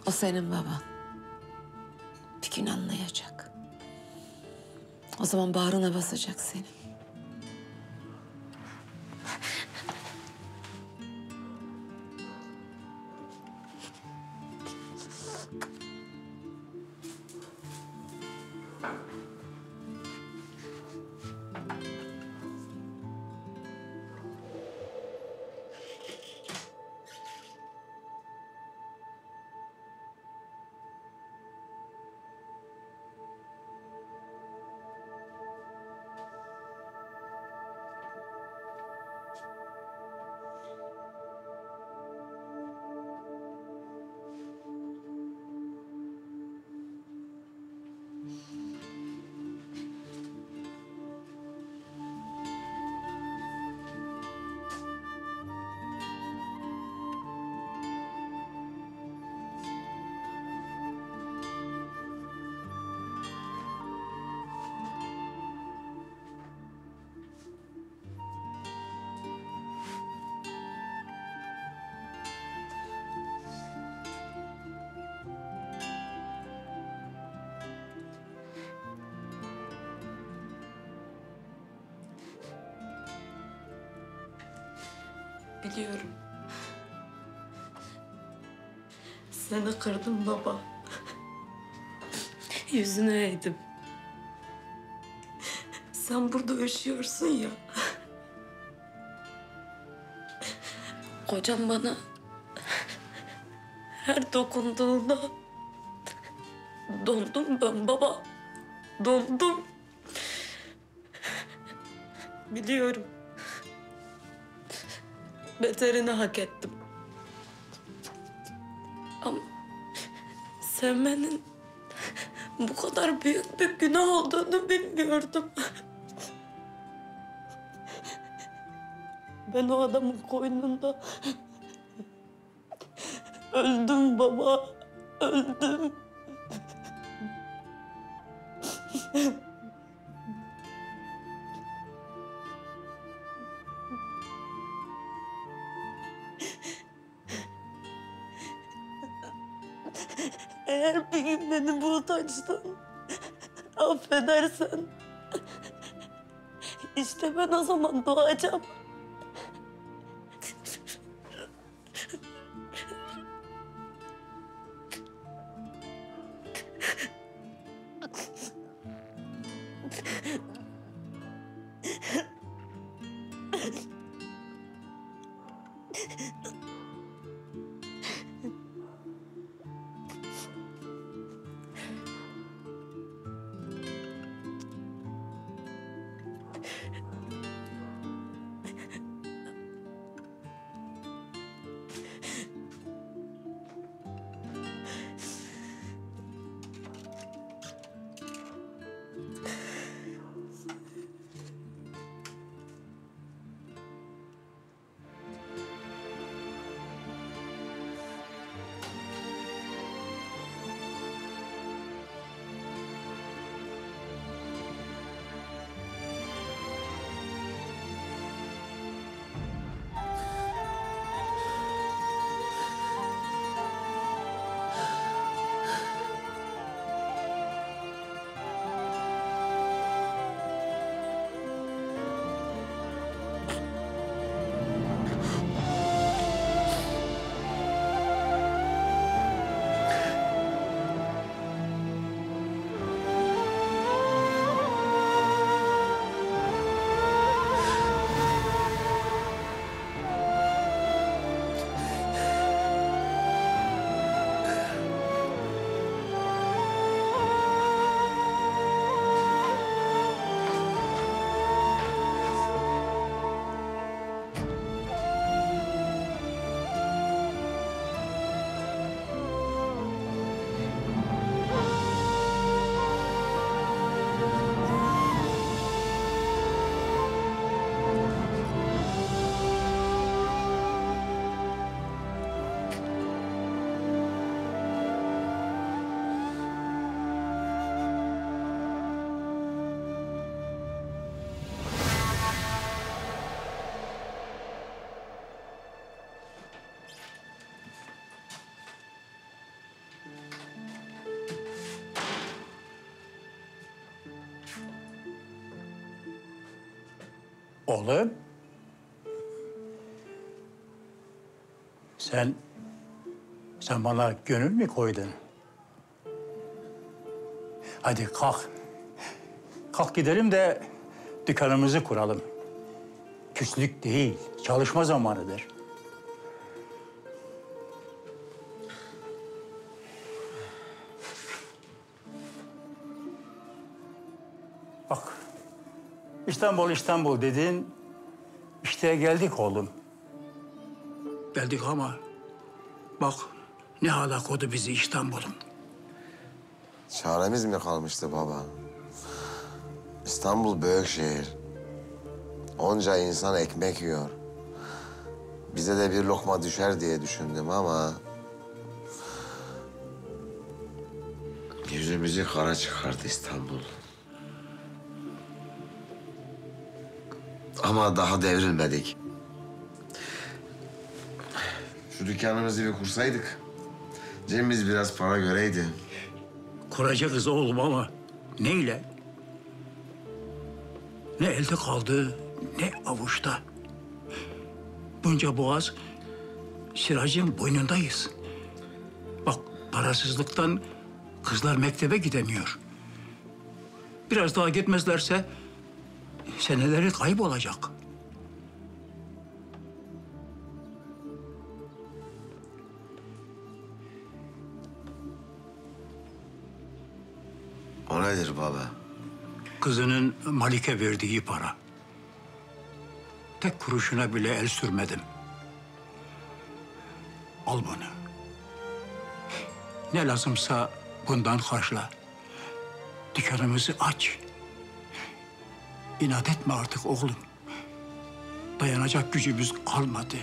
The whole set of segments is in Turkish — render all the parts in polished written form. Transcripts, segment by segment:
O senin baban. Bir gün anlayacak. O zaman bağrına basacak seni. Biliyorum. Seni kırdım baba. Yüzünü eğdim. Sen burada üşüyorsun ya. Kocam bana her dokunduğunda dondum ben baba. Dondum. Biliyorum. Beterini hak ettim. Ama sevmenin bu kadar büyük bir günah olduğunu bilmiyordum. Ben o adamın koynunda öldüm baba, öldüm. Eğer bir gün beni bu utançtan affedersen, işte ben o zaman doğacağım. Oğlum. Sen bana gönül mü koydun? Hadi kalk. Kalk gidelim de dükkanımızı kuralım. Küslük değil, çalışma zamanıdır. Bak, İstanbul, İstanbul dedin. İşte geldik oğlum. Geldik ama bak ne hala kodu bizi İstanbul'un. Çaremiz mi kalmıştı baba? İstanbul büyük şehir. Onca insan ekmek yiyor. Bize de bir lokma düşer diye düşündüm ama... yüzümüzü kara çıkardı İstanbul. Ama daha devrilmedik. Şu dükkanımızı bir kursaydık, cebimiz biraz para göreydi. Kuracağız oğlum ama neyle? Ne elde kaldı, ne avuçta. Bunca boğaz, Siracın boynundayız. Bak parasızlıktan kızlar mektebe gidemiyor. Biraz daha gitmezlerse seneleri kaybolacak. O nedir baba? Kızının Malik'e verdiği para. Tek kuruşuna bile el sürmedim. Al bunu. Ne lazımsa bundan karşıla. Dükkanımızı aç. İnat etme artık oğlum. Dayanacak gücümüz kalmadı.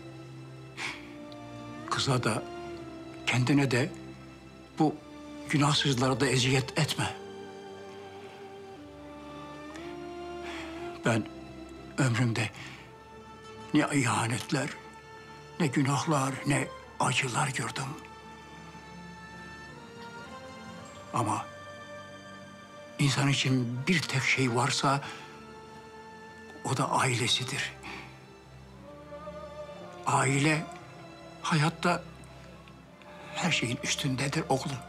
Kıza da, kendine de, bu günahsızlara da eziyet etme. Ben ömrümde ne ihanetler, ne günahlar, ne acılar gördüm. Ama insan için bir tek şey varsa o da ailesidir. Aile hayatta her şeyin üstündedir oğlum.